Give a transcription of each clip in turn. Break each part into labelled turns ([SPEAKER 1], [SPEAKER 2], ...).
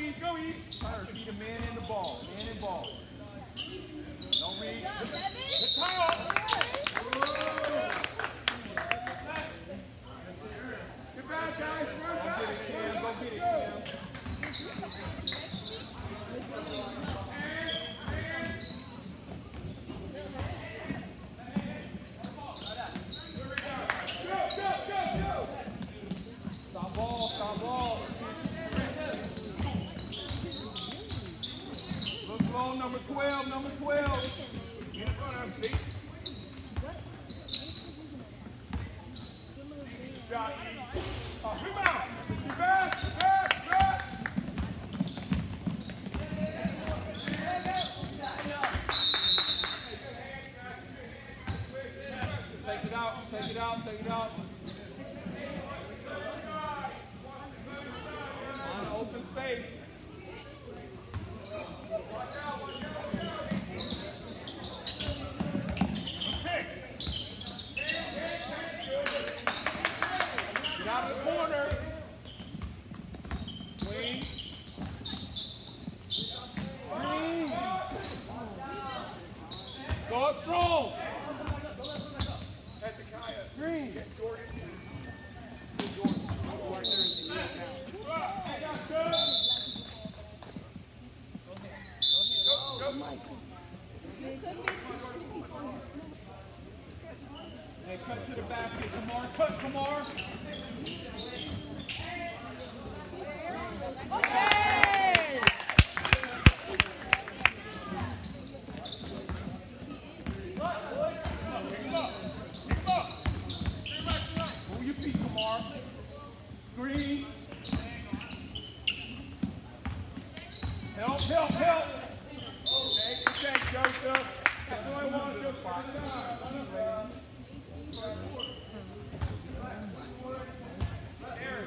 [SPEAKER 1] Go eat. Tyler, feed a man in the ball. Man in ball. Don't read. Good time. Get back, guys. Go get it, Cam. Go get it, Cam. Stop ball, stop ball. Look low, number 12, number 12. Get in front of him, see? Shot. Rebound. Back, back, back. Take it out, take it out, take it out. On open space. Get out of the corner. Swing. Go up strong. Hezekiah. Green. Get Jordan. Get Jordan. Right there in the end now. Go, Mike. Hey, cut to the basket, Kamar. Cut, Kamar.
[SPEAKER 2] Okay.
[SPEAKER 1] Pull your feet, Kamar. Screen. Help, help, help. Okay, Joseph. That's all I want, Joseph. Aaron.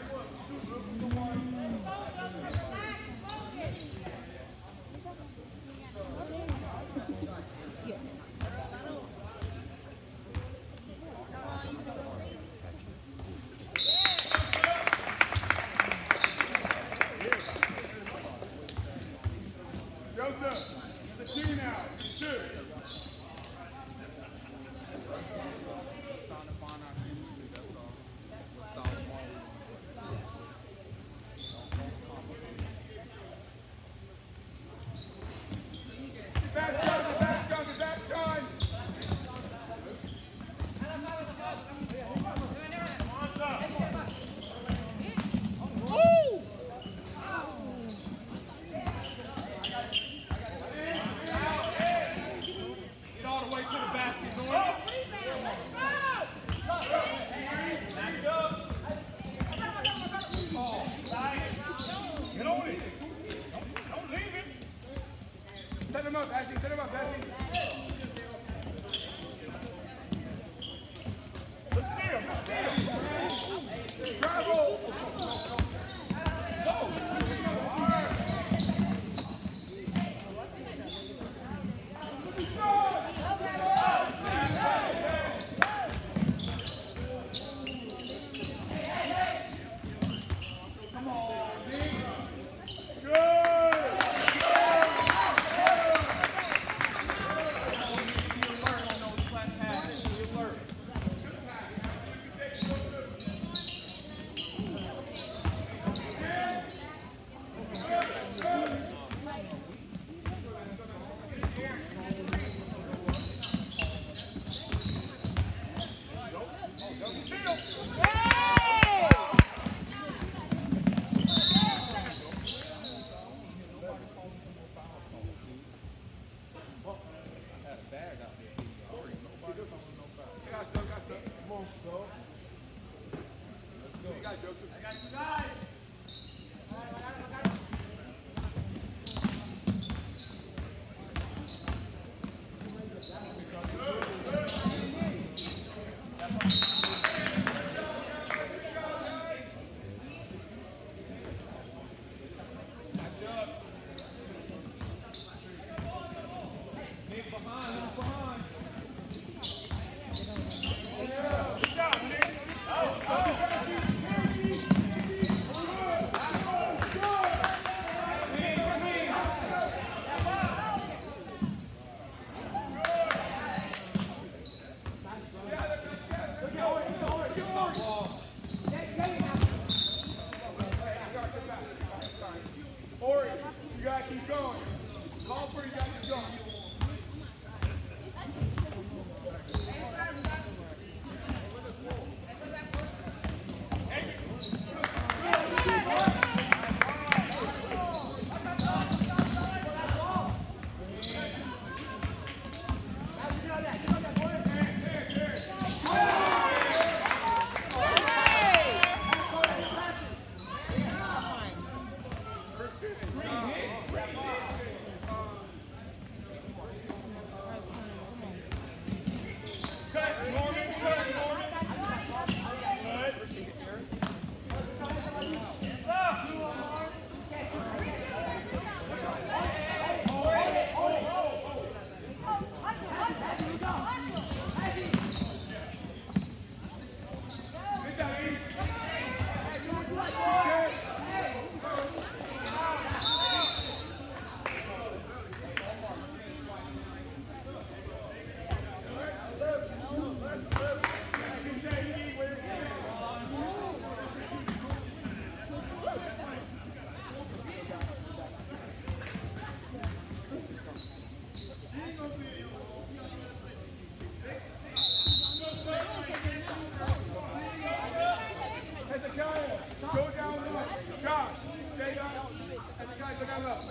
[SPEAKER 1] Joseph, the two now. Two. Set him up, Ashley. Set him up, Ashley. Let's see him. See him. Travel. Go. Come on, Nick. Good. Good job, Nick. Go down low. Josh, stay up. And you guys go down low.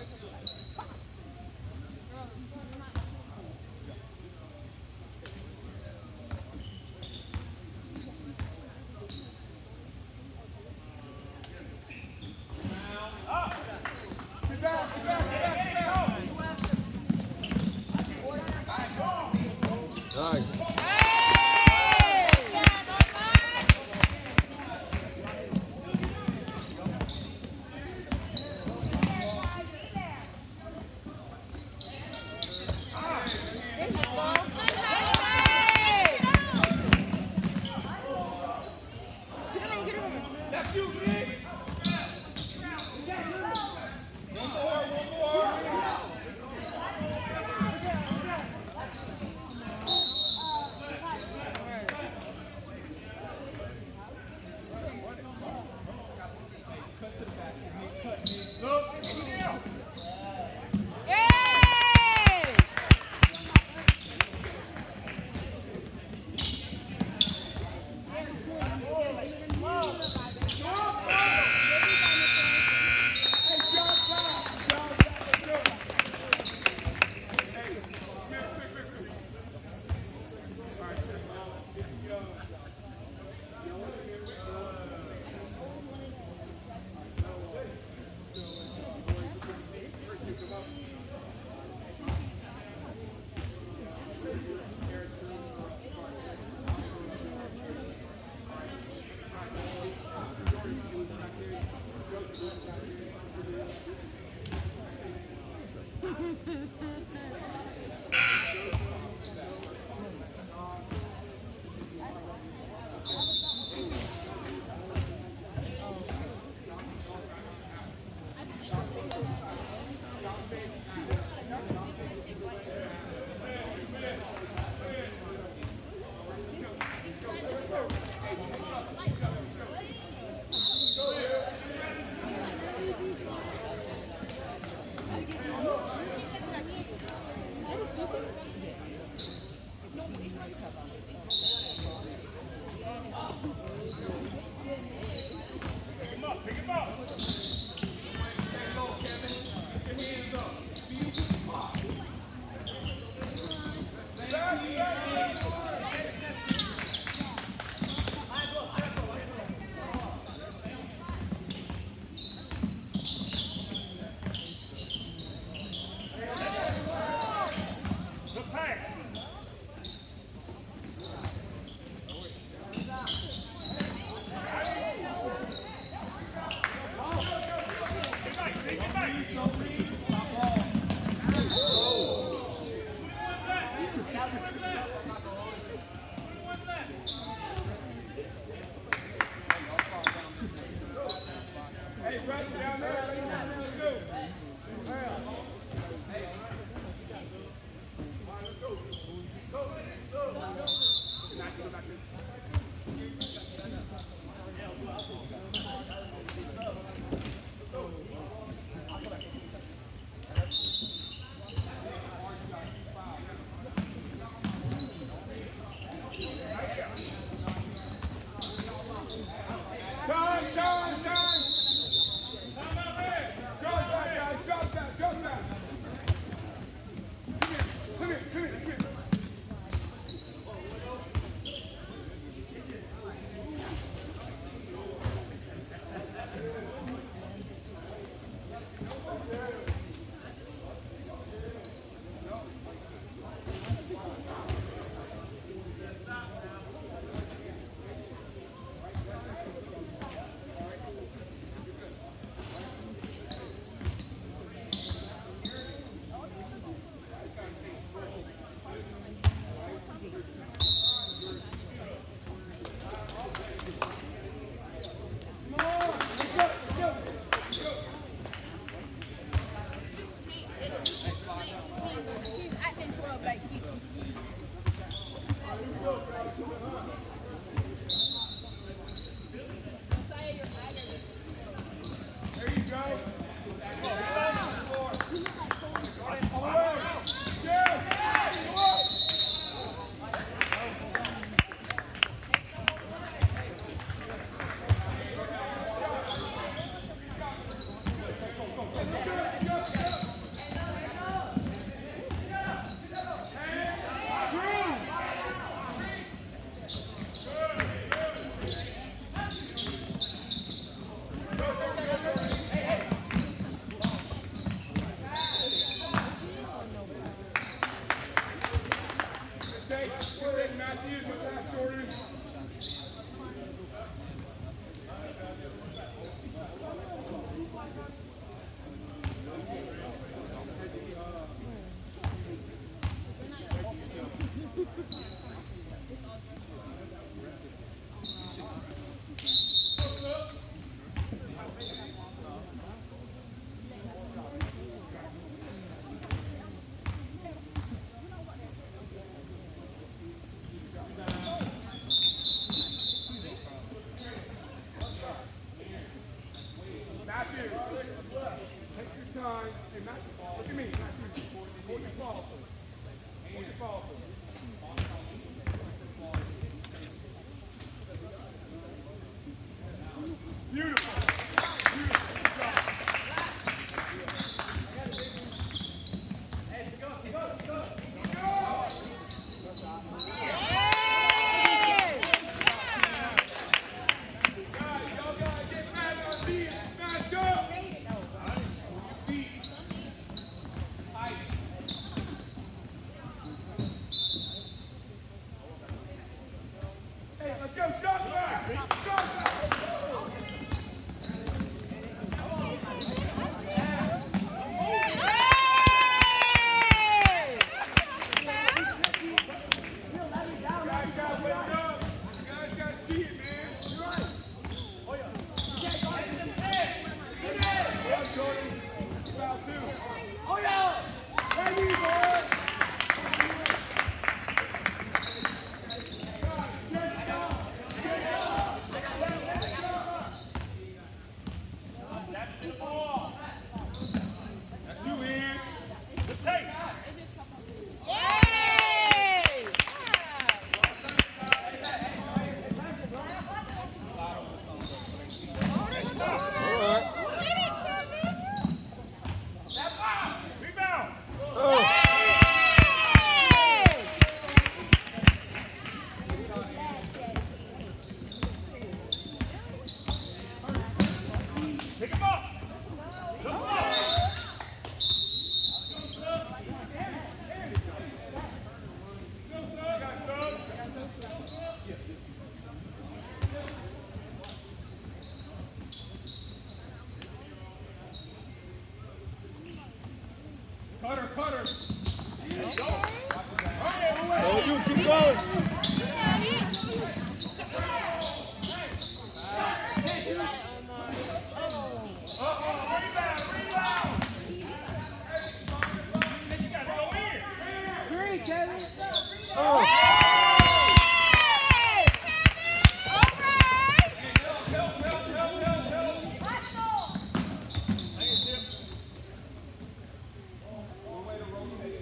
[SPEAKER 1] Way to rotate.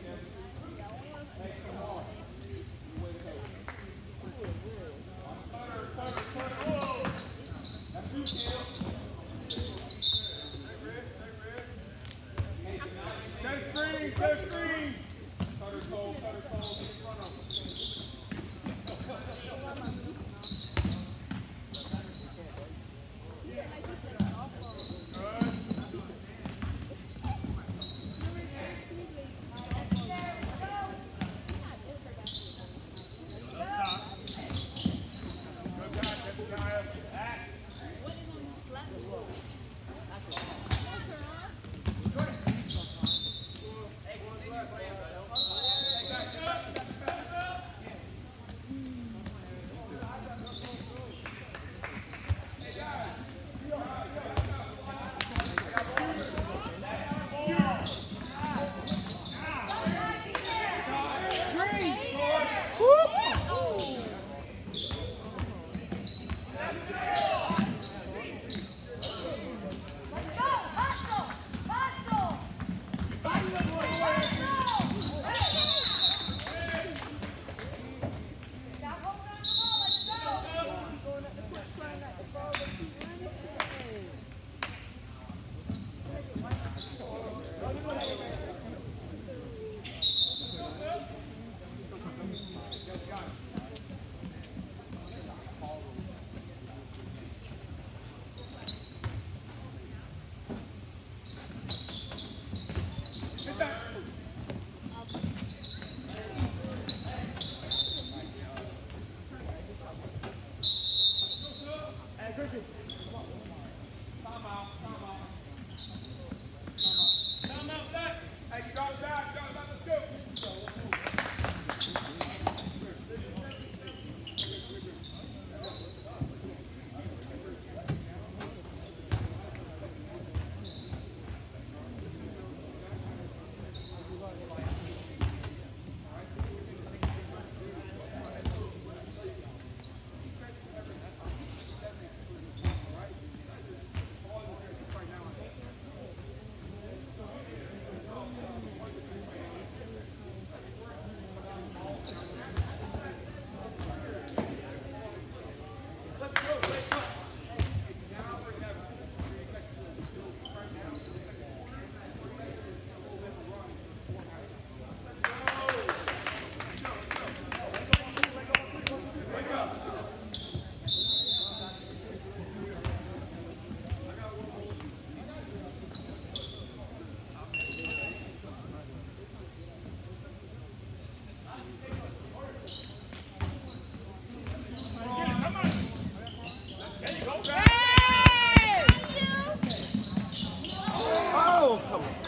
[SPEAKER 2] Oh, come on.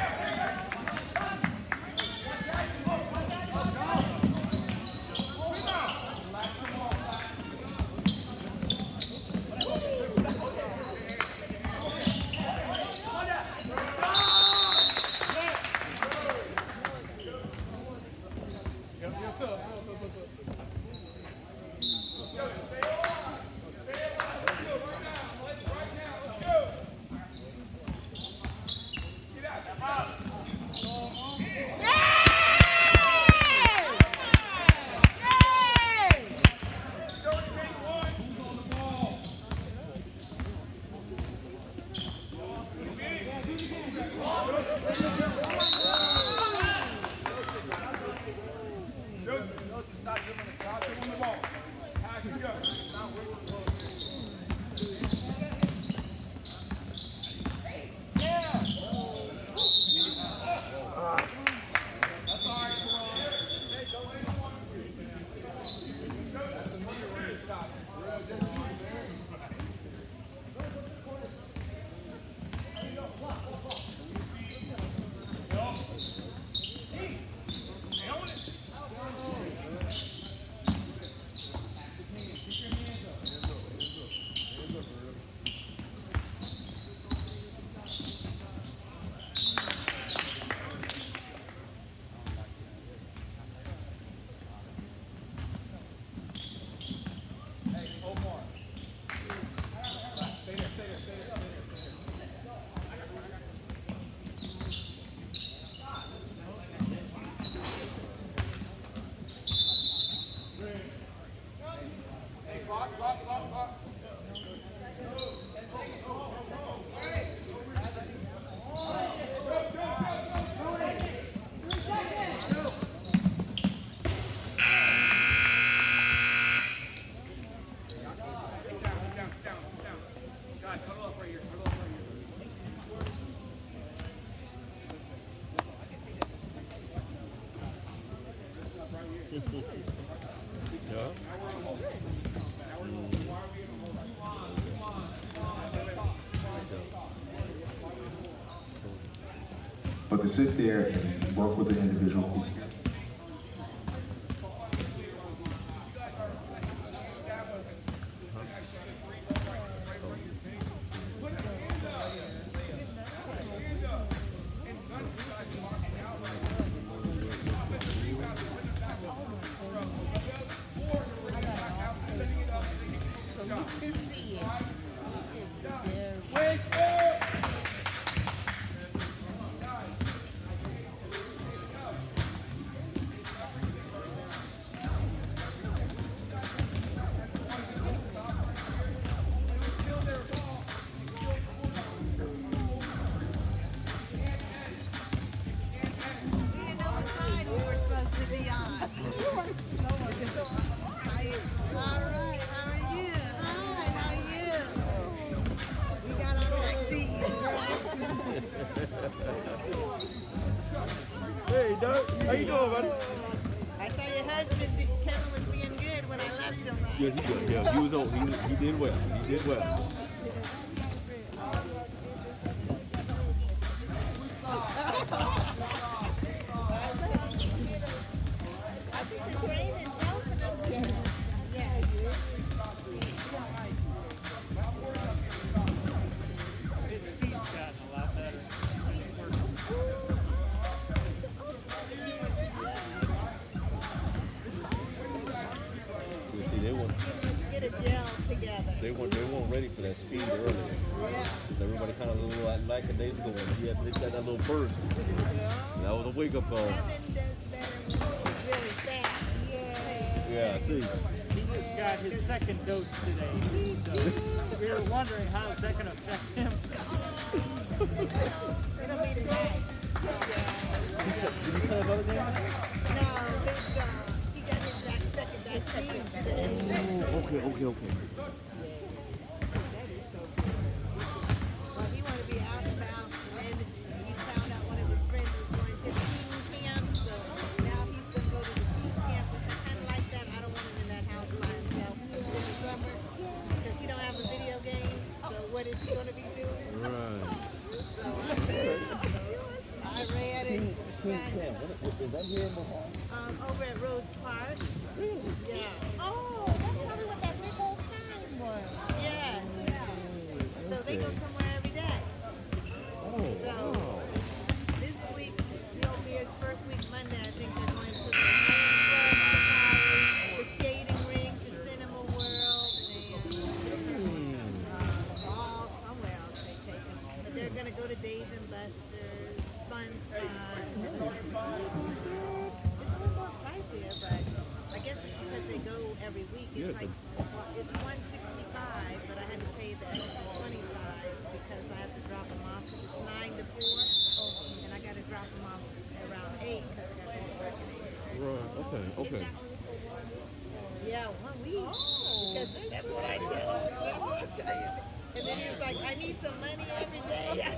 [SPEAKER 3] But to sit there and work with the individual people.
[SPEAKER 2] Hey, Doug, how you doing, buddy?
[SPEAKER 4] I saw your husband, Kevin, was being good when I left him, right?
[SPEAKER 2] Yeah, he did. Yeah, he was on. He did well. He did well.
[SPEAKER 4] I think the training's helping him. Yeah.
[SPEAKER 5] His speed's gotten a lot better.
[SPEAKER 2] You see, they weren't.
[SPEAKER 4] Get a gel together.
[SPEAKER 2] They weren't ready for that speed earlier.
[SPEAKER 4] Yeah.
[SPEAKER 2] Everybody kind of a little like a days ago. He had that little burst. And that was a wake up call.
[SPEAKER 4] Kevin does better when he's really fast.
[SPEAKER 2] Yeah, see.
[SPEAKER 5] He just got his second dose today. So we were wondering how is that going to affect him.
[SPEAKER 4] It'll be today.
[SPEAKER 2] Did you tell about it, Dan?
[SPEAKER 4] No, he got his second vaccine today.
[SPEAKER 2] Okay.
[SPEAKER 4] Well, he wanted to be out and about, and he found out one of his friends was going to the teen camp, so now he's going to go to the teen camp, which I kind of like that. I don't want him in that house by himself in the summer, because he don't have a video game, so what is he going to be doing?
[SPEAKER 2] Right.
[SPEAKER 4] So I said, read it.
[SPEAKER 2] King Cam. Is that here in Mohawk?
[SPEAKER 4] Over at Rhodes Park.
[SPEAKER 2] Really?
[SPEAKER 4] Yeah.
[SPEAKER 6] Oh, that's probably what that big old sign was.
[SPEAKER 4] Yeah. So they go somewhere every day.
[SPEAKER 2] Oh,
[SPEAKER 4] So
[SPEAKER 2] wow.
[SPEAKER 4] this week, it'll be its first week Monday. I think they're going to the Club, the skating rink, the Cinema World, and all somewhere else they take them. But they're going to go to Dave and Buster's, Fun Spot. It's a little more pricier, but I guess it's because they go every week. It's like it's $165, but I had to pay the extra $25 because I have to drop them off because it's 9 to 4, and I got to drop them off around 8 because I got to go to work at 8.
[SPEAKER 2] Right. Okay.
[SPEAKER 4] Yeah, 1 week. Because that's what I tell him. That's what I tell you. And then he was like, I need some money every day. Yes.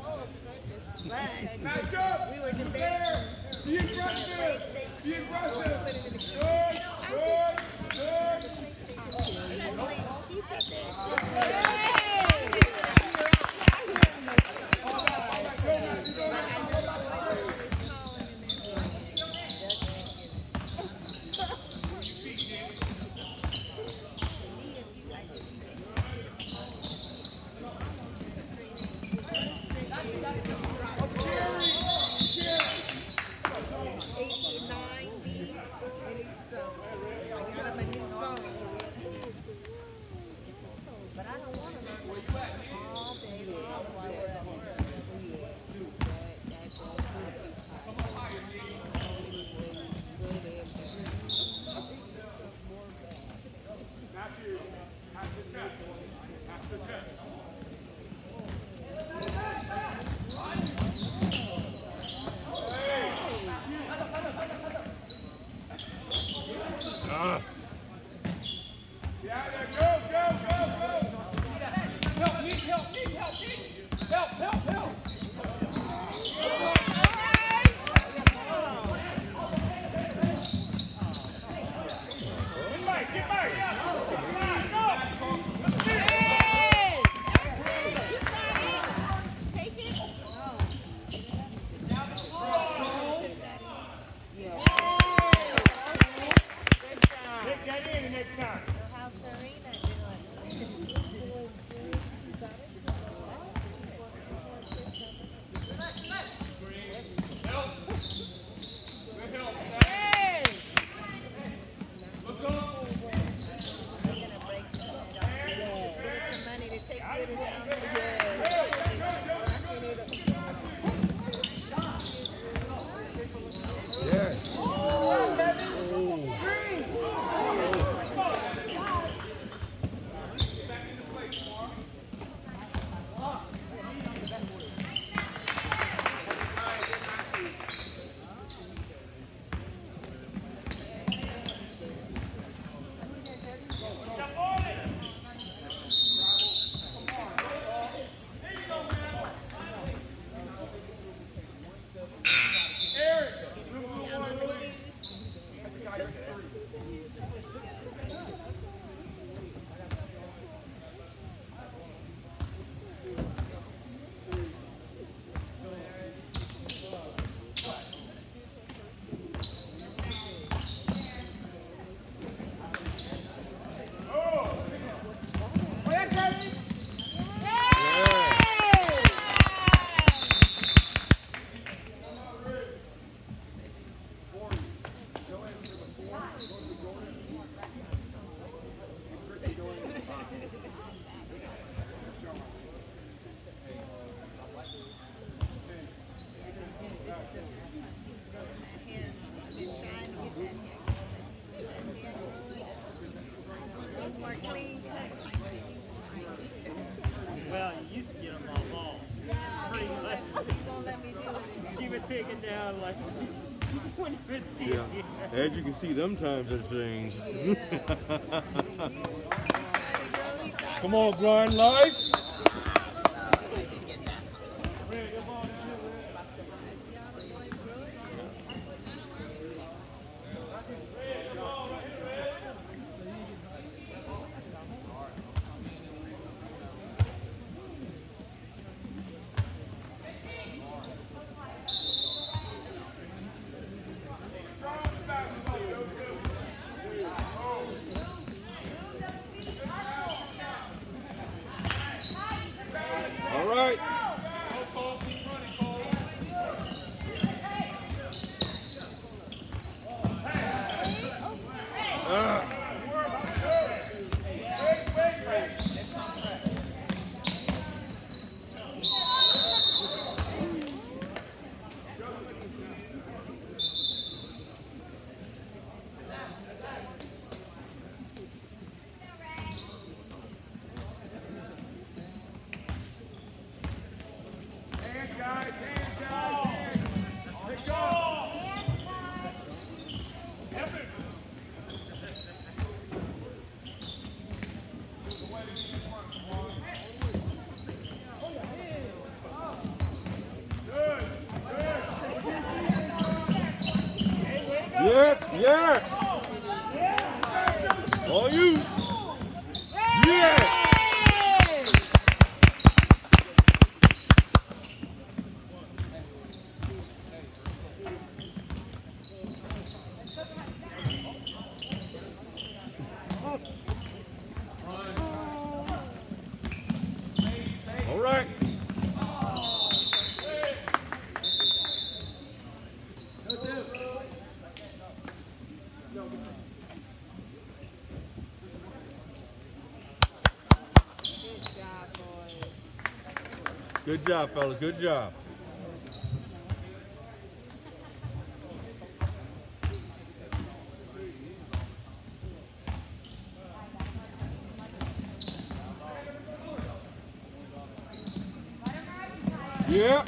[SPEAKER 4] But we were debating.
[SPEAKER 1] Be aggressive. Be aggressive.
[SPEAKER 4] Put him in the
[SPEAKER 1] Good. Good. Good.
[SPEAKER 4] He sat there and said,
[SPEAKER 5] Well, you used to get them all.
[SPEAKER 4] He won't let me do it.
[SPEAKER 5] She would take it down like when you would see
[SPEAKER 2] Yeah.
[SPEAKER 5] it.
[SPEAKER 2] As you can see, them times have changed. Come on, grind life. Yeah. On you. Yeah. All right. Good job, fellas. Good job. Yeah.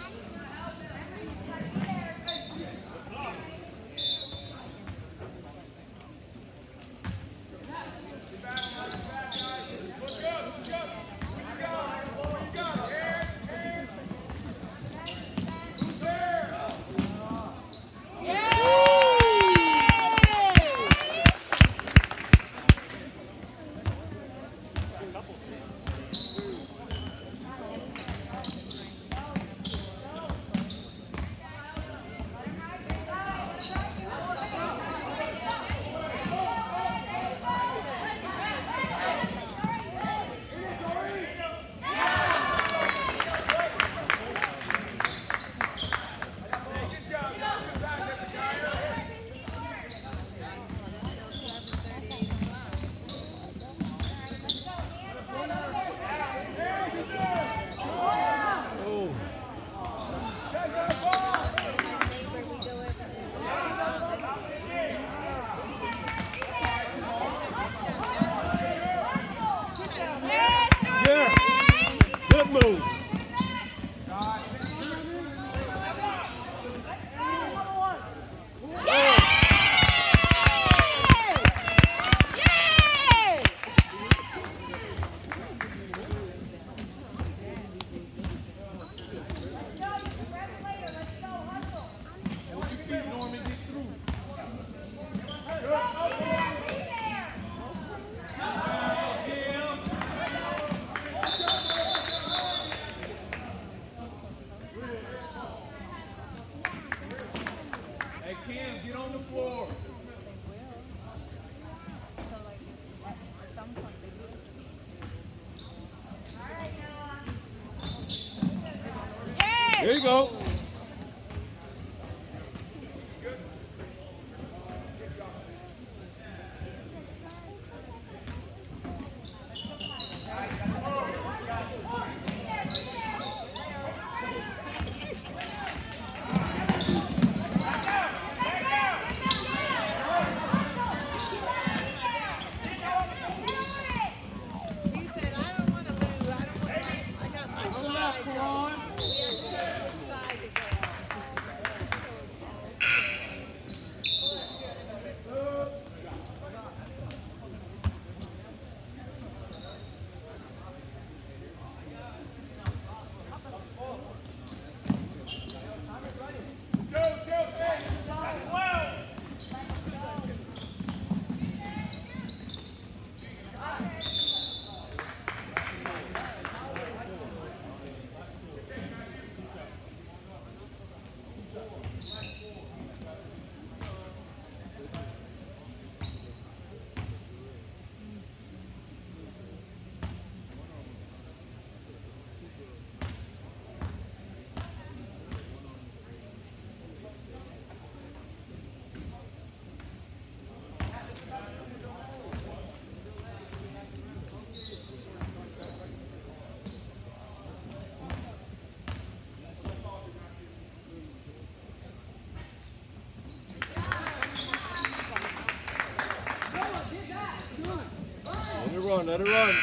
[SPEAKER 2] Good move.
[SPEAKER 1] Hey, Kim, get on the floor.
[SPEAKER 2] There you go.
[SPEAKER 4] He said, I don't want to lose. I don't want to lose. I got my slide. So we understand which side to go on.
[SPEAKER 1] Go, hey, that's 12.
[SPEAKER 2] Let it run.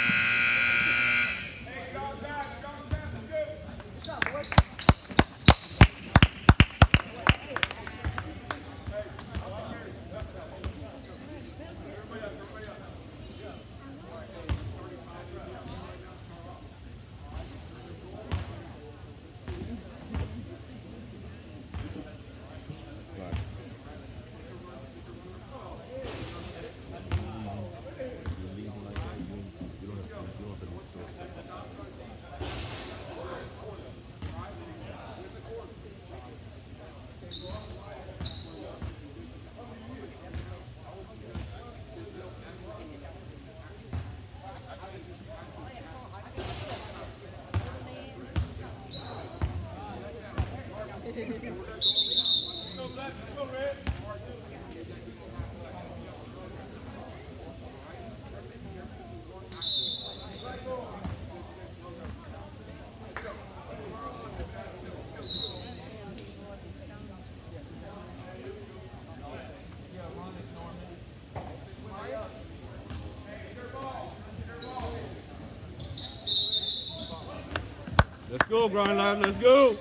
[SPEAKER 1] Hey, John back, let's go. go, Black. Let's go, Red.
[SPEAKER 2] Let's go, Grind Live. Let's go.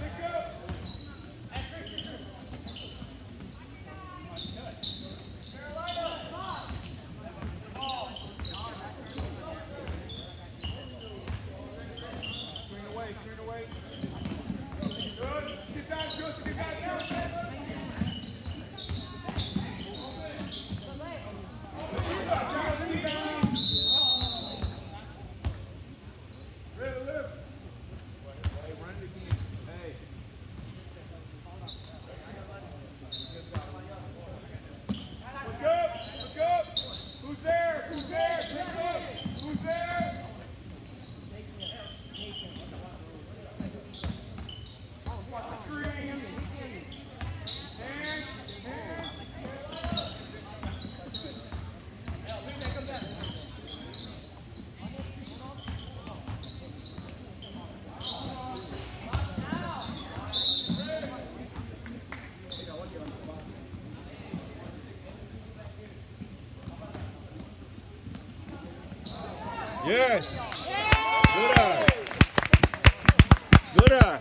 [SPEAKER 2] Yes. Good eye. Good eye.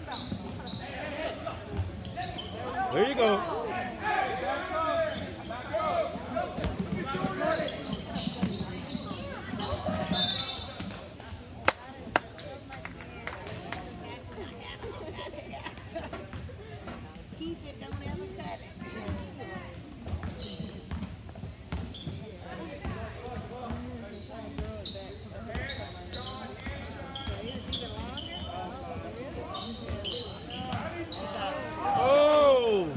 [SPEAKER 2] There you go.
[SPEAKER 4] Keep it, don't ever cut it.
[SPEAKER 2] Oh!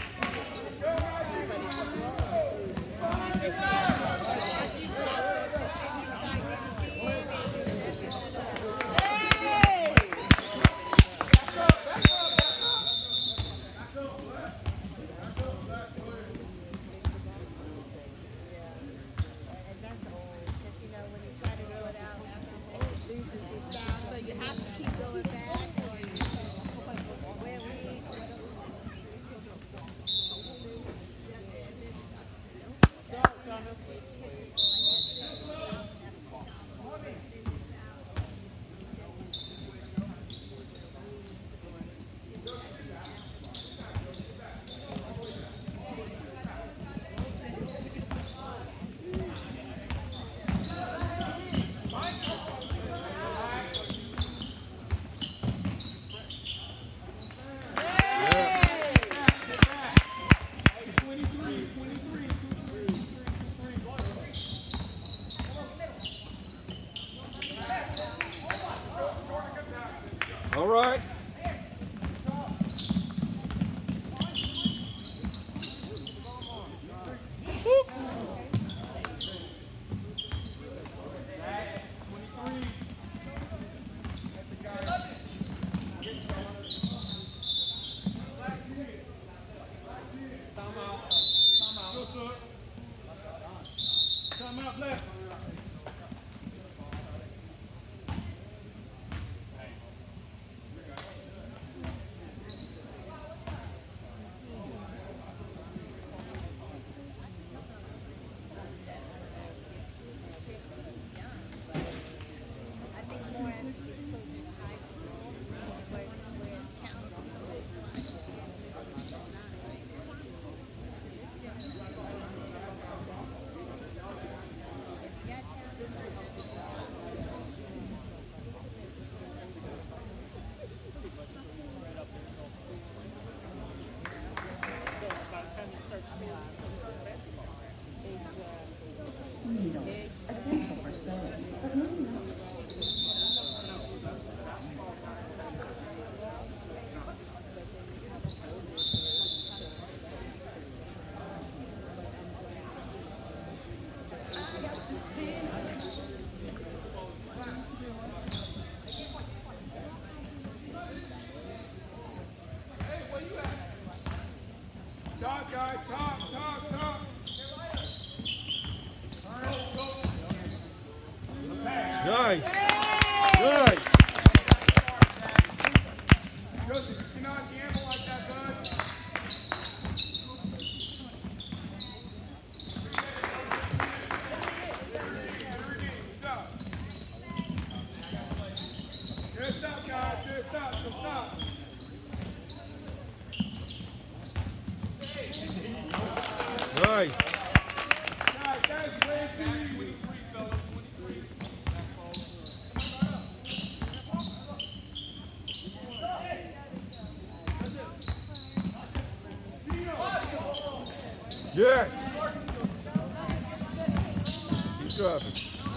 [SPEAKER 2] All right.
[SPEAKER 1] Time out, left. Good, stop, stop.
[SPEAKER 2] Nice.
[SPEAKER 1] That's way too easy.
[SPEAKER 2] Jack. Keep dropping.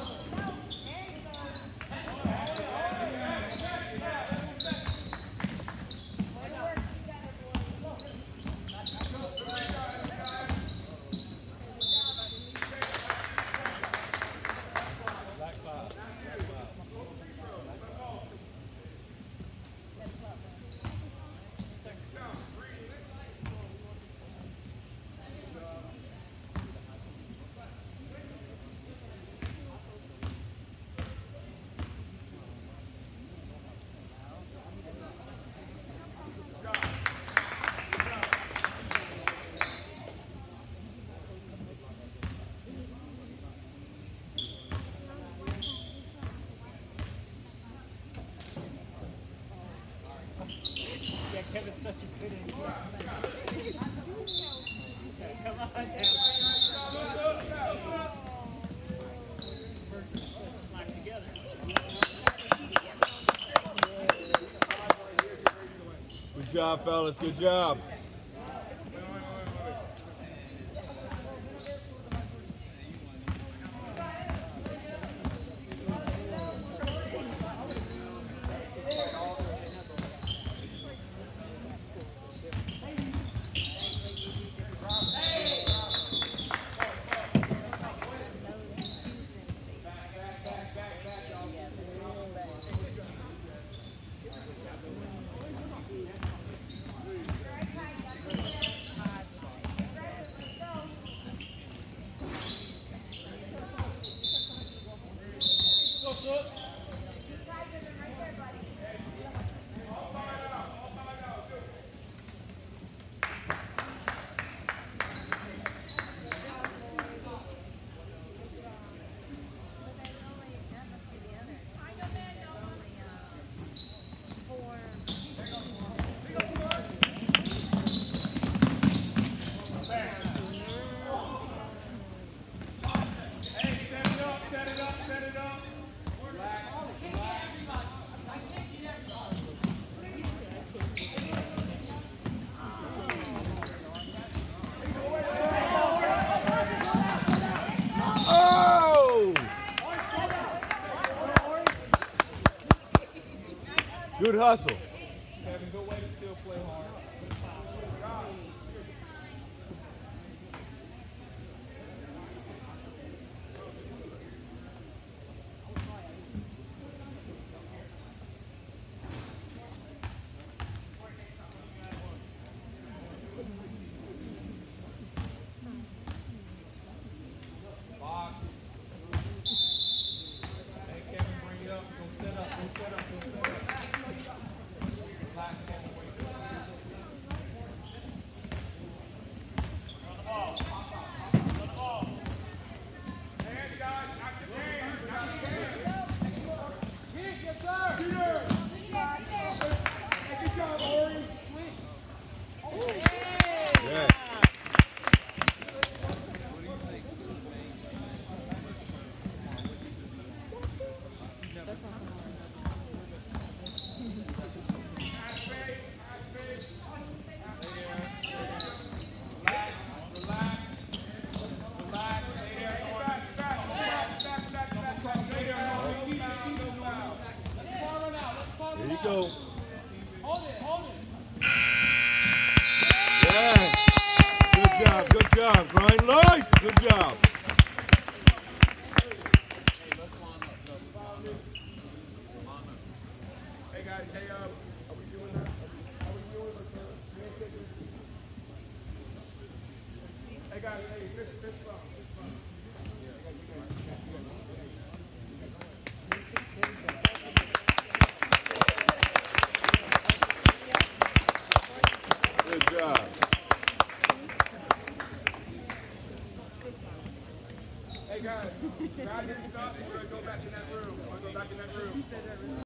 [SPEAKER 5] Yeah, Kevin's such a good idiot. Come on now. Lock together.
[SPEAKER 2] Good job, fellas. Good job. Good hustle.
[SPEAKER 1] Kevin, good way to still play hard. Box. Hey, Kevin, bring it up. Go set up. Go set up. Go set up.
[SPEAKER 2] There you go.
[SPEAKER 1] Hold it, hold it.
[SPEAKER 2] Yeah. Good job, Brian Lloyd. Good job.
[SPEAKER 1] Hey guys, hey, are we doing that? Are we doing this? Hey guys, hey, this phone.
[SPEAKER 2] Good job.
[SPEAKER 1] Hey guys, Roger, stop. We're going to go back in that room. We're going to go back in that room.